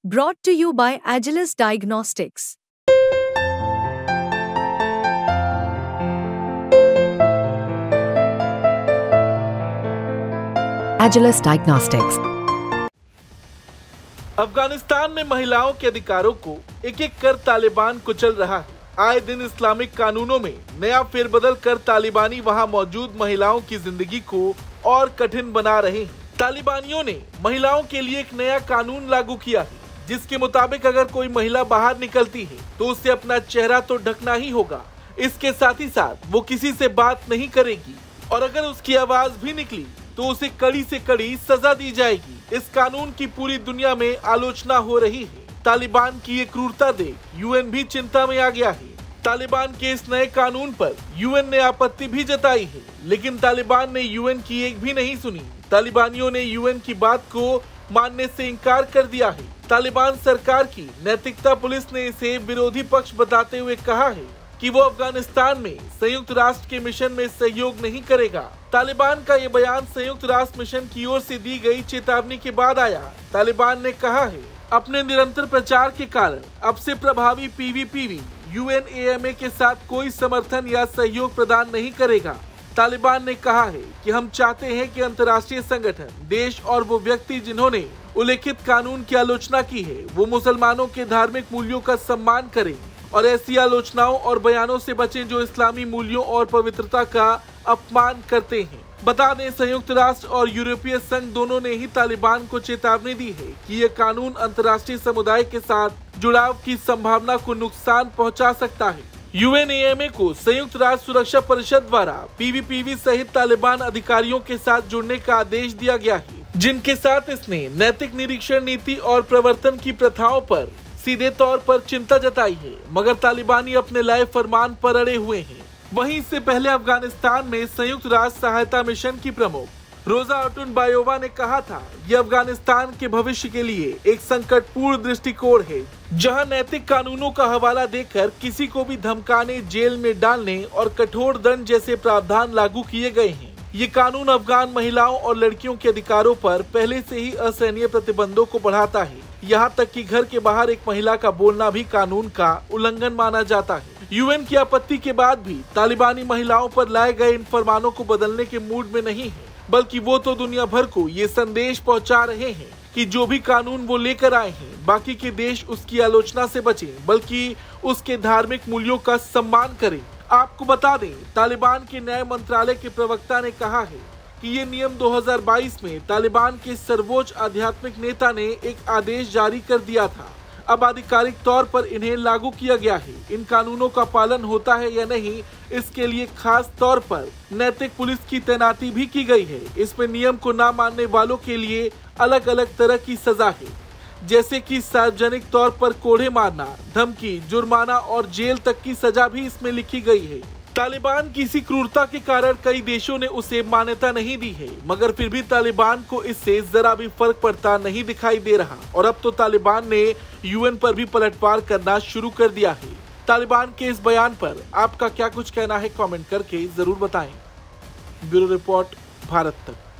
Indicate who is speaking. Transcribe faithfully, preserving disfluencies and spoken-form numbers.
Speaker 1: Brought to you by Agilus Diagnostics.
Speaker 2: Agilus Diagnostics.
Speaker 3: Afghanistan में महिलाओं के अधिकारों को एक एक कर तालिबान कुचल रहा है। आए दिन इस्लामिक कानूनों में नया फेरबदल कर तालिबानी वहां मौजूद महिलाओं की जिंदगी को और कठिन बना रहे हैं। तालिबानियों ने महिलाओं के लिए एक नया कानून लागू किया है, जिसके मुताबिक अगर कोई महिला बाहर निकलती है तो उसे अपना चेहरा तो ढकना ही होगा। इसके साथ ही साथ वो किसी से बात नहीं करेगी और अगर उसकी आवाज भी निकली तो उसे कड़ी से कड़ी सजा दी जाएगी। इस कानून की पूरी दुनिया में आलोचना हो रही है। तालिबान की ये क्रूरता देख यूएन भी चिंता में आ गया है। तालिबान के इस नए कानून पर यूएन ने आपत्ति भी जताई है, लेकिन तालिबान ने यूएन की एक भी नहीं सुनी। तालिबानियों ने यूएन की बात को मानने से इनकार कर दिया है। तालिबान सरकार की नैतिकता पुलिस ने इसे विरोधी पक्ष बताते हुए कहा है कि वो अफगानिस्तान में संयुक्त राष्ट्र के मिशन में सहयोग नहीं करेगा। तालिबान का ये बयान संयुक्त राष्ट्र मिशन की ओर से दी गई चेतावनी के बाद आया। तालिबान ने कहा है, अपने निरंतर प्रचार के कारण अब से प्रभावी पीवीपीवी यूएनएएमए के साथ कोई समर्थन या सहयोग प्रदान नहीं करेगा। तालिबान ने कहा है कि हम चाहते हैं कि अंतर्राष्ट्रीय संगठन, देश और वो व्यक्ति जिन्होंने उल्लेखित कानून की आलोचना की है, वो मुसलमानों के धार्मिक मूल्यों का सम्मान करें और ऐसी आलोचनाओं और बयानों से बचें जो इस्लामी मूल्यों और पवित्रता का अपमान करते हैं। बता दें, संयुक्त राष्ट्र और यूरोपीय संघ दोनों ने ही तालिबान को चेतावनी दी है कि ये कानून अंतर्राष्ट्रीय समुदाय के साथ जुड़ाव की संभावना को नुकसान पहुंचा सकता है। यूएनएएमए को संयुक्त राष्ट्र सुरक्षा परिषद द्वारा पीवीपीवी सहित तालिबान अधिकारियों के साथ जुड़ने का आदेश दिया गया है, जिनके साथ इसने नैतिक निरीक्षण नीति और प्रवर्तन की प्रथाओं पर सीधे तौर पर चिंता जताई है, मगर तालिबानी अपने लाए फरमान पर अड़े हुए हैं। वहीं इससे पहले अफगानिस्तान में संयुक्त राष्ट्र सहायता मिशन की प्रमुख रोजा ओटुनबायोवा ने कहा था, यह अफगानिस्तान के भविष्य के लिए एक संकटपूर्ण दृष्टिकोण है, जहां नैतिक कानूनों का हवाला देकर किसी को भी धमकाने, जेल में डालने और कठोर दंड जैसे प्रावधान लागू किए गए हैं। ये कानून अफगान महिलाओं और लड़कियों के अधिकारों पर पहले से ही असहनीय प्रतिबंधों को बढ़ाता है। यहाँ तक कि घर के बाहर एक महिला का बोलना भी कानून का उल्लंघन माना जाता है। यूएन की आपत्ति के बाद भी तालिबानी महिलाओं पर लाए गए इन फरमानों को बदलने के मूड में नहीं है, बल्कि वो तो दुनिया भर को ये संदेश पहुंचा रहे हैं कि जो भी कानून वो लेकर आए हैं, बाकी के देश उसकी आलोचना से बचें, बल्कि उसके धार्मिक मूल्यों का सम्मान करें। आपको बता दें, तालिबान के न्याय मंत्रालय के प्रवक्ता ने कहा है कि ये नियम दो हज़ार बाईस में तालिबान के सर्वोच्च आध्यात्मिक नेता ने एक आदेश जारी कर दिया था। अब आधिकारिक तौर पर इन्हें लागू किया गया है। इन कानूनों का पालन होता है या नहीं, इसके लिए खास तौर पर नैतिक पुलिस की तैनाती भी की गई है। इसमें नियम को न मानने वालों के लिए अलग अलग तरह की सजा है, जैसे कि सार्वजनिक तौर पर कोड़े मारना, धमकी, जुर्माना और जेल तक की सजा भी इसमें लिखी गई है। तालिबान की इसी क्रूरता के कारण कई देशों ने उसे मान्यता नहीं दी है, मगर फिर भी तालिबान को इससे जरा भी फर्क पड़ता नहीं दिखाई दे रहा और अब तो तालिबान ने यूएन पर भी पलटवार करना शुरू कर दिया है। तालिबान के इस बयान पर आपका क्या कुछ कहना है, कमेंट करके जरूर बताएं। ब्यूरो रिपोर्ट, भारत तक।